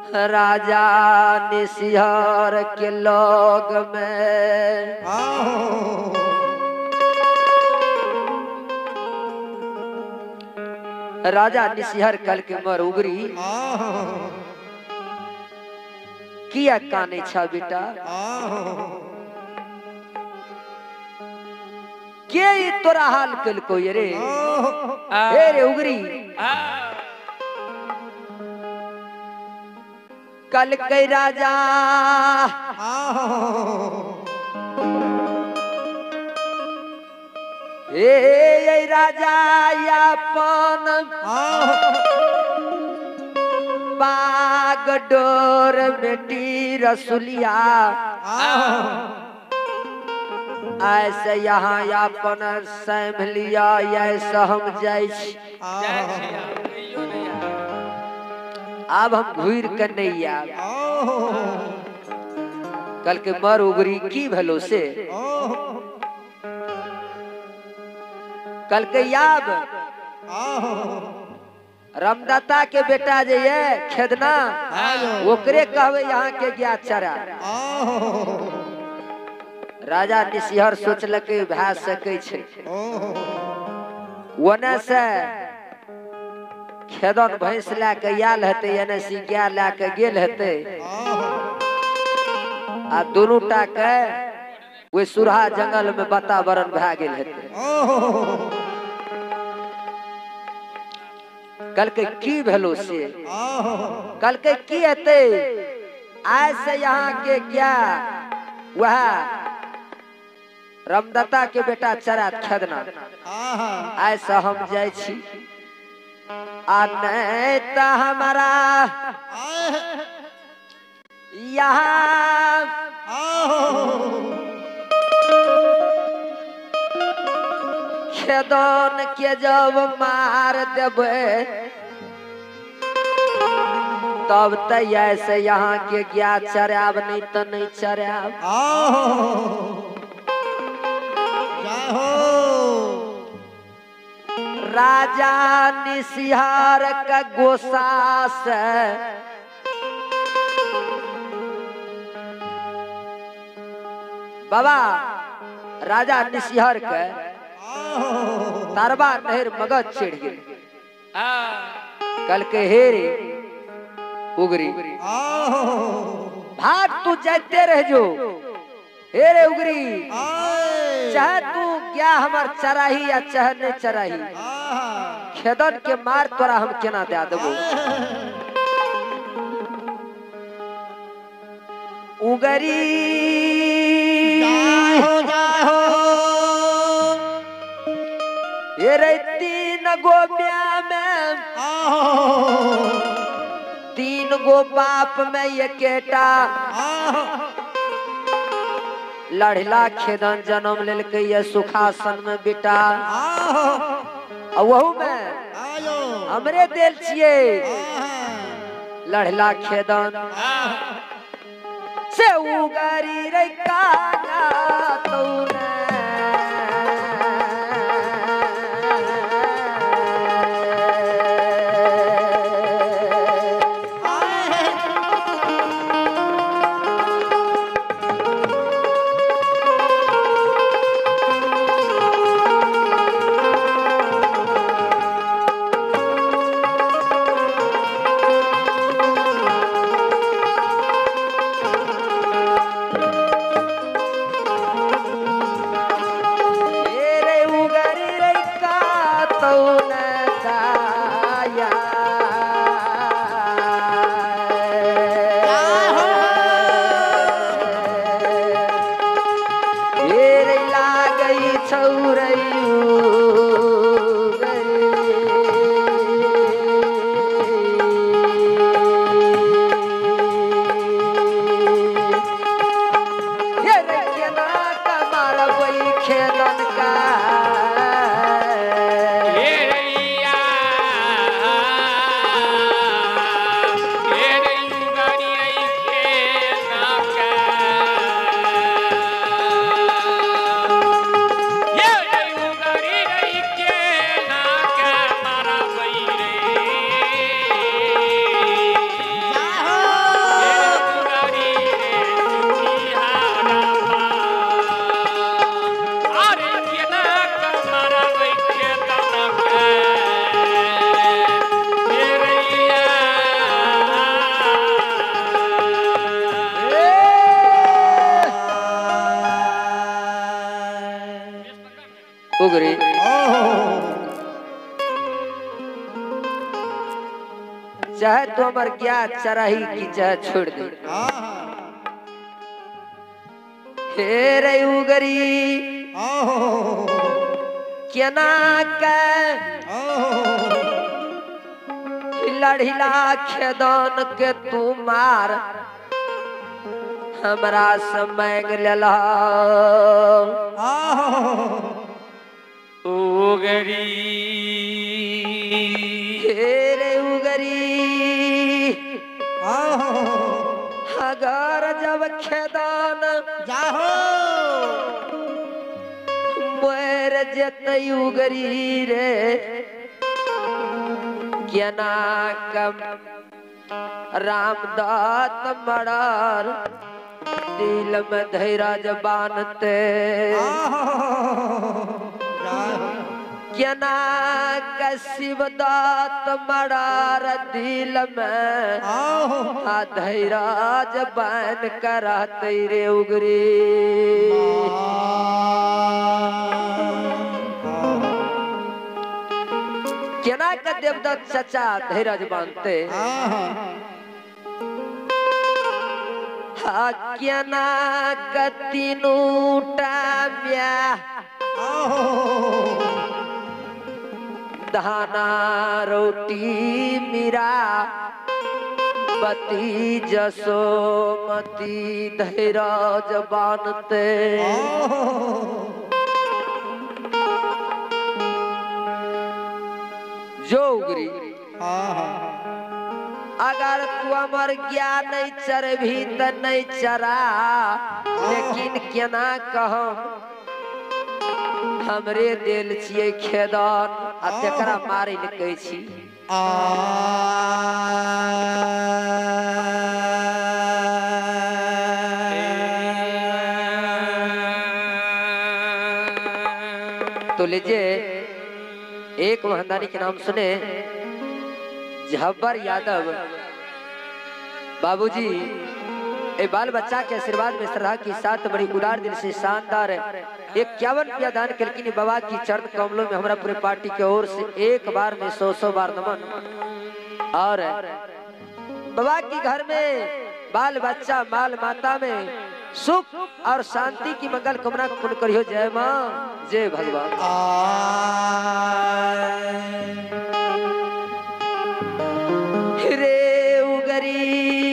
राजा निसिहर के लोग में राजा निसिहर कल के मर उगरी किया काने छा बेटा के तोरा हाल कल को ये रे रे उगरी कल के राजा ए राजा यापन बाग डोर बेटी रसुलिया ऐसे यहाँ यापन सैम लिया ऐसा हम जाय अब हम घूर कर नहीं आब कल के मर उगरी की भलो से कल के याब रामदाता के बेटा जे ये खेदना ओकरे कहवे यहाँ के गया चरा राजा निसिहर सोचलक भै सकै छै ओने से खेदन भैंस ला के आयल हेतै एने सी गाय ला के गेल हेतै आ दुनू टा के ओइ सुरहा जंगल में वातावरण भै गेल हेतै कल के की भेलो से कल के की हेतै आज से यहाँ के क्या वह रामदत्ता के बेटा चरा खेदना ऐसा हम जाय छी आ नहीं तो हमारा यहाँ खेदन के जब मार देबे तब तैयार से यहाँ के गया चराब नहीं तो नहीं चराब राजा निसिहार का गोसा से बाबा राजा निसिहार के तारबा नहर मगज चढ़ गए कल के हेरे उगरी भाग तू जाते रह जो हेरे उगरी चाहे तू क्या हमार चराही या चाहे नहीं चराही खेदन के मार तोरा हम केना दे देबो उगरी ये रे तीन गो ब्याह में तीन गो बाप में ये केटा लड़ला खेदन जन्म लेल के ये सुखासन में बेटा वहू में हमरे दिल छिए लड़ला खेदन से उगारी रे काना तूने उगरी चाहे तो हमार क्या चराही की चाहे छोड़ दे हे रे उगरी केना के लड़िला खेदन के तू मार हमरा से मांग लेला उगरी हे रे उगरी अगर जब खेदन जाहो मर जते उगरी रे केना कम रामदत्त मरर दिल में धैर्य बानते केना का शिवदत्त मरर दिल में धैर्य बान कर रहते रे उगरी केना का देवदत्त चचा धैर्य बांधते केना का तीनों टाम्या दाना रोटी मीरा पति जसोमती धैर्य बांधते जो उगरी अगर तू अमर ज्ञान नहीं चरभी तो नहीं चरा लेकिन केना कहो हमरे दिल छिए खेदन आ तेकरा मारे न कहै छी तो लीजिए एक महंदानी के नाम सुने झब्बर यादव बाबूजी ए बाल बच्चा के आशीर्वाद में श्रद्धा के साथ बड़ी उदार दिल से शानदार 51 रुपया दान करके बाबा की चरण कमलों में हमारा पूरे पार्टी की ओर से एक बार में 100 बार नमन और बाबा की घर में बाल बच्चा माल माता में सुख और शांति की मंगल कामना पूर्ण करियो जय मां जय भगवान रे उगरी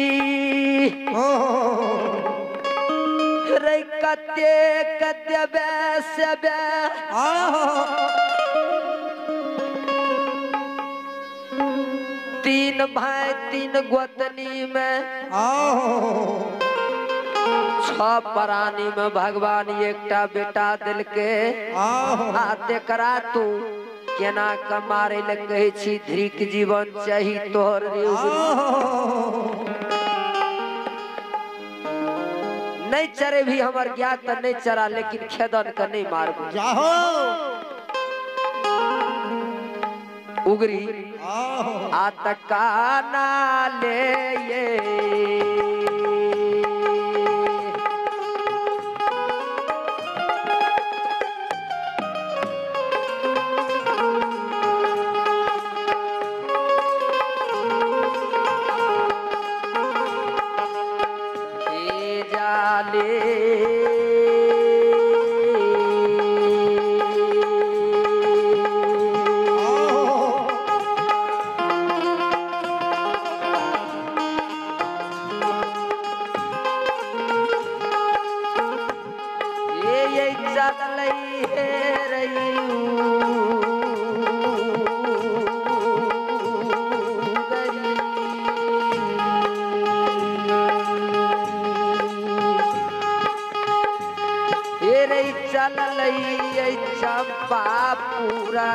रे कते कते बैसे बे तीन भाई तीन गोतनी में छह प्राणी में भगवान एकटा बेटा दिल के आते करा तू केना कमारे ले कहे छी धृक जीवन चाही तोहर रे नहीं चरे भी हमार ज्ञात नहीं चरा लेकिन खेदन का नहीं मार जाहो उगरी आतका ना ले ये चंपा पूरा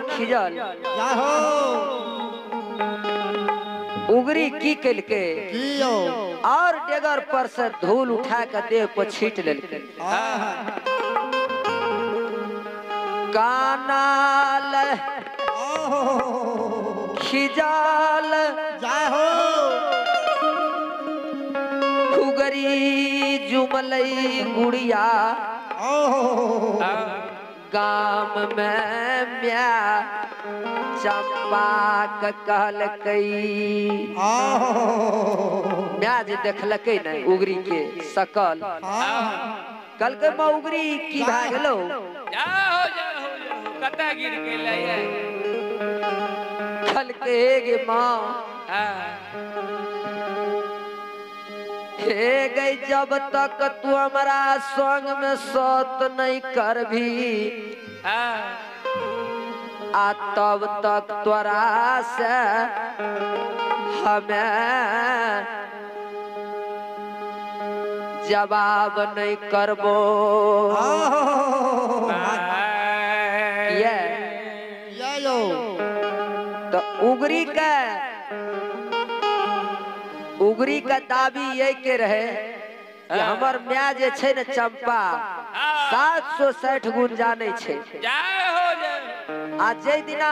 खिजल जा हो उगरी की कल के कियो और डेगर पर से धूल उठा के देह पर छीट लेल कानाल खिजल जा हो खुगरी जुमलई गुड़िया गाम में म्या चंपा कहल कई म्या जे देखलकै न उगरी के सकल कल के माँ उगरी की भा गेलो जाओ कता गिर के लाए कल के गे माँ हे गई जब तक तू हमारा संग में सत नहीं करभी आ तब तक तोरा से हमें जवाब नहीं करबो ये तो उगरी का दाबी ये के रहे कि हमर म्या जे छे न चंपा 760 गुण जाने छे आ जे दिना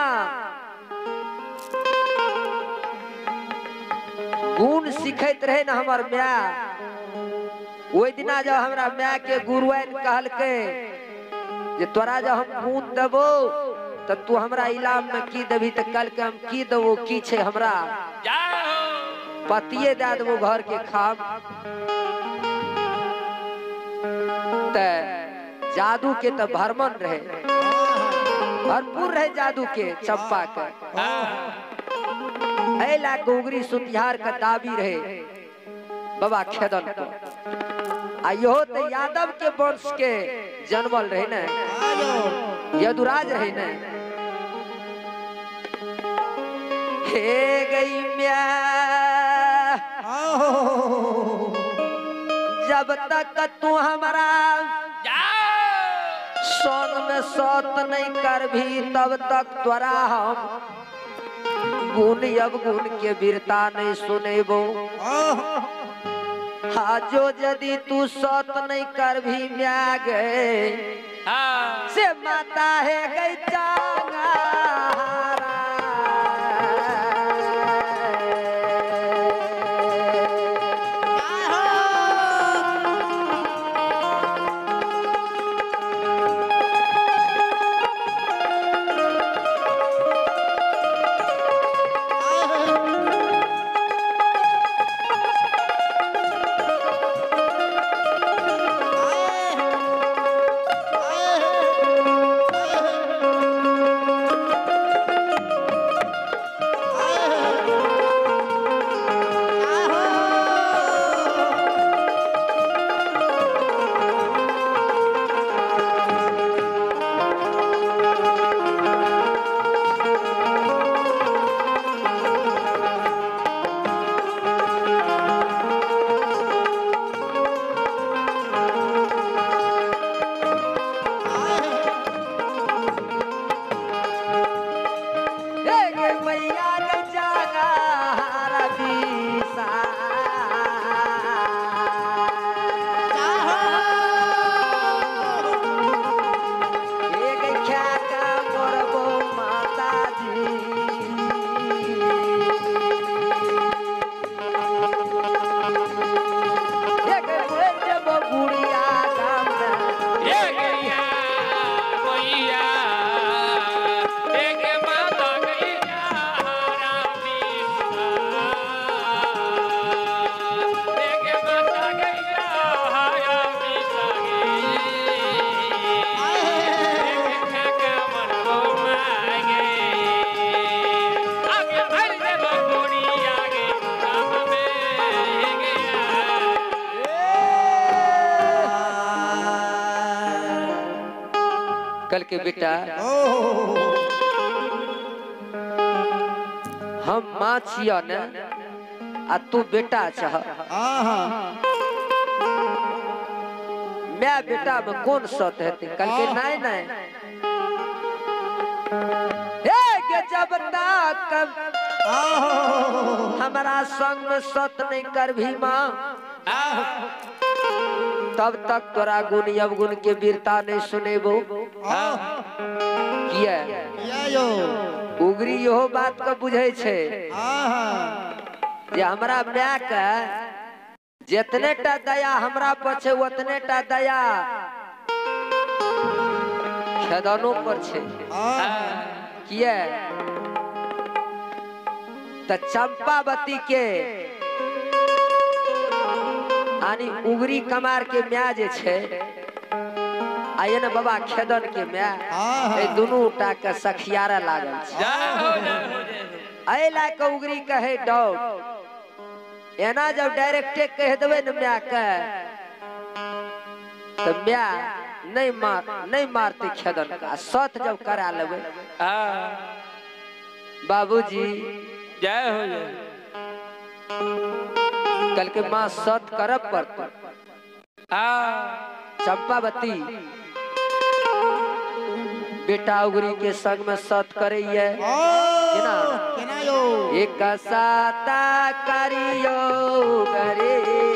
गुण सिखैत रहे न हमर म्या ओई दिना जब हमरा म्या के गुरुआइन कहल के जे तोरा जब हम गुण देबो त तू हमरा इलाम में की देबी त कल के हम की देबो की छे हमरा पतिये दे देबो घर के खाम त जादू के त भरमन रहे भरपूर रहे जादू के चंपा के ऐला गोगरी सुतिहार का दाबी रहे बाबा खेदन को आ यो त यादव के वंश के जन्मल रहे न यदुराज रहे न हे गई म्या जब तक तू हमारा संग में सत नहीं करभी तब तक तोरा हम गुण अवगुण के वीरता नहीं सुनेबो हाँ जो यदि तू सत नहीं करभी म्या गए से माता है गई चांगा कल के बेटा हम माँ छिया न आ तू बेटा चाह मैं बेटा में कौन सत है कल के नहीं नहीं जब तक हमारा संग में सत नहीं कर भी माँ तब तक तोरा गुण अवगुण के वीरता नहीं सुनेबो। किया उगरी यो बात को बुझे छे जे हमरा माय के जितने टा दया हमरा पर छे उतने टा दया खेदनो पर छे। किया त चंपावती के आनी उगरी कमार के म्या जे छे आये न बाबा खेदन के म्या ए दुनू टा के सखियारा लागल छे। आए ला के उगरी कहे डॉग एना जब डायरेक्टे कह देवे न म्या के तो म्या नहीं मारते खेदन का सत जब करा लेवे। बाबूजी जय हो जय कल के माँ सत करब पड़ता। चंपावती बेटा उगरी के संग में सत करे एक साता करियो करे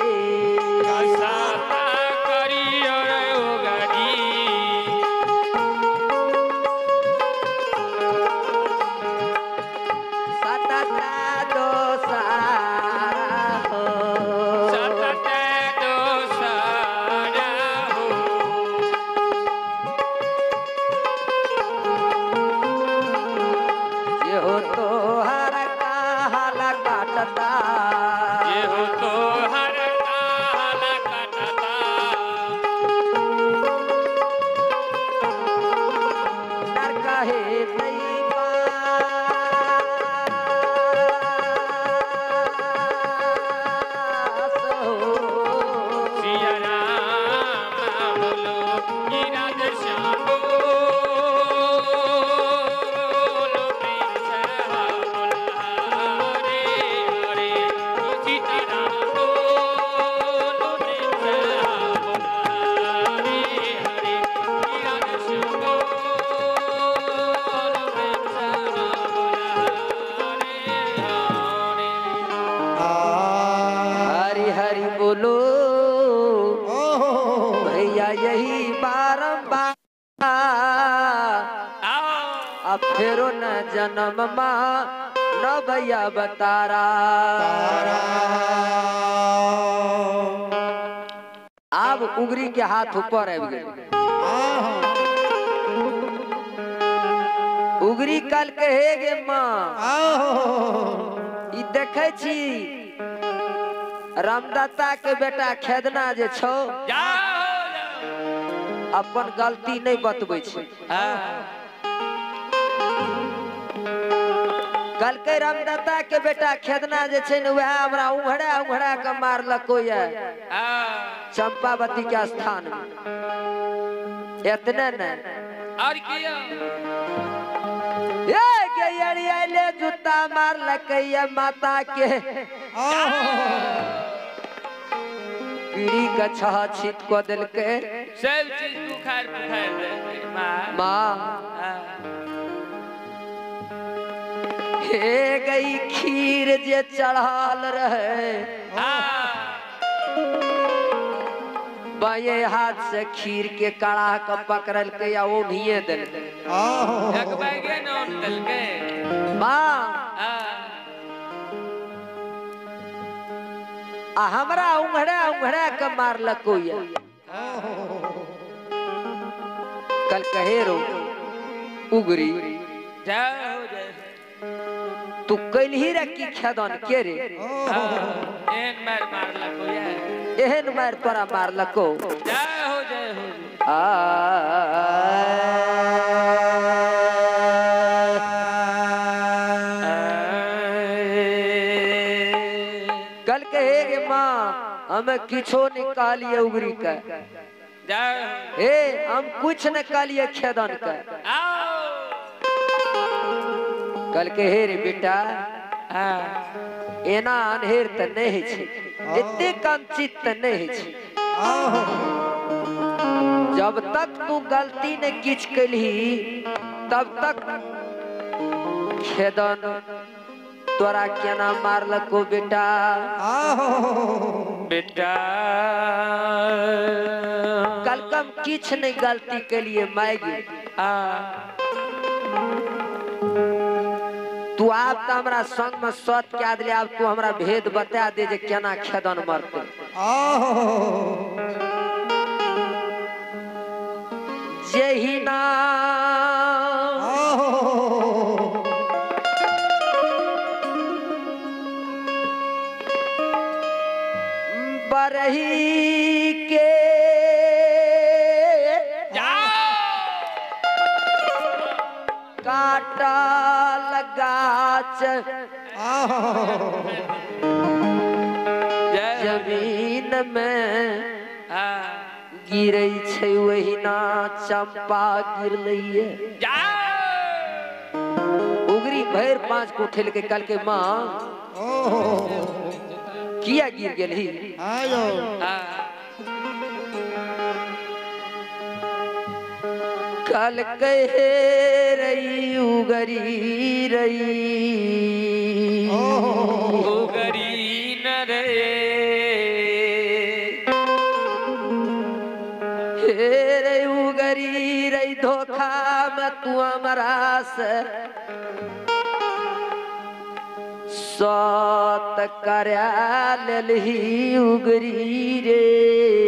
फेरो न जन्म माँ न भैया बतारा। अब उगरी के हाथ ऊपर आबि गेल। उगरी कल के हे गे माँ ई देखे छी रामदत्ता के बेटा खेदना जे छौ अपन गलती नहीं बतबै छै। कल के रामदत्ता के बेटा खेदना जे छै न वह हमरा उघड़ा के मारलको ये चंपावती के स्थान में। इतने न और किया ये गयड़िया ले जूता मारलक ये माता के पीड़ी का छह छित को दिल के सब चीज बुखार दे माँ हे गई खीर जे चढ़ाल रहे बाये हाथ से खीर के कड़ा का पकड़ल के या वो भिये दिल माँ हमरा उंघड़ा के मारलको ये कल कहे रो उगरी तू कल ही रखी खेदन के रे एहन मार तोरा मारलको। जय हो कल कहे गे माँ हमें किछो निकालिए उगरी का हे हम कुछ निकालिए खेदन का। कल के हे रे बेटा एना अनहेर त नहीं है इतने कम चित त नहीं है। जब तक तू गलती ने किछ कलही तब तक खेदन तोरा क्या नाम मारलको बेटा बेटा कलकम किछ नहीं गलती के लिए मायगी तू आप तो हमरा संग में सत क्या दिले अब तू हमरा भेद बता दे जे केना खेदन मरते जेही ना बरही के काटा लगाच जमीन में गिरै छै वही ना चंपा गिरलैये उगरी भैर 5 को उठेल के कल के माँ किया गिर गेली कल कहे रही उगरी रही उगरी न रे हे रे उगरी रही धोखा में तू हमारा से सत करया लेलही उगरी रे